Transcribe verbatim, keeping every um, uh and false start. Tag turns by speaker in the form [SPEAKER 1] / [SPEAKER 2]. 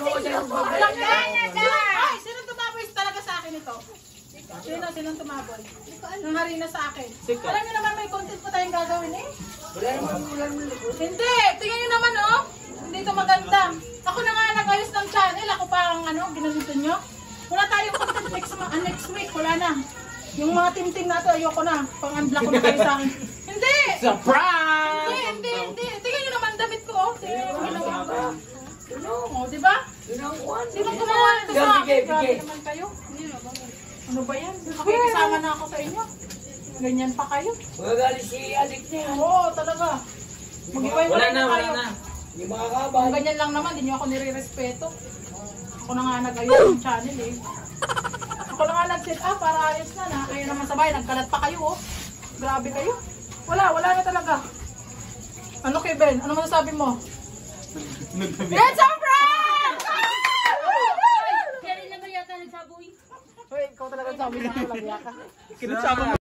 [SPEAKER 1] Alam niya! Ay, sino tumaboy talaga sa akin ito? Sino? Sinong tumaboy? Nang harina sa akin. Alam niyo naman may content pa tayong gagawin eh. Hindi! Tingnan niyo naman oh! Hindi ito maganda. Ako na nga nag-ayos ng channel. Ako pa ang ano, ginanito nyo. Wala tayong content next, uh, next week. Wala na. Yung mga ting-ting natin, ayoko na. Pang-unblock ko na kayo sa akin. Hindi!
[SPEAKER 2] Surprise!
[SPEAKER 1] Hindi, hindi, hindi. Tingnan nyo naman damit ko. Oh. Tingnan nyo naman ginawa ko. O, diba? Sino gumawa nito sa akin? Grabe naman kayo. Ano ba yan? Makikisama na ako sa inyo. Ganyan pa kayo.
[SPEAKER 3] Magalit si adik niya.
[SPEAKER 1] Oo, talaga. Mag-iway
[SPEAKER 2] Wala na, wala na.
[SPEAKER 3] Yung mga kabal.
[SPEAKER 1] Kung ganyan lang naman, hindi nyo ako nire-respeto. Ako na nga nag-ayos yung channel eh. Ako na nga nag-set up para ayos na na. Kayo naman sabay, nagkalat pa kayo oh. Grabe kayo. Wala, wala na talaga. Ano kay Ben? Ano masasabi mo? It's a prank!
[SPEAKER 4] Kaya rin naman yata nagsaboy.
[SPEAKER 1] Uy, ikaw talaga sabi na lang ka.
[SPEAKER 2] Kinasama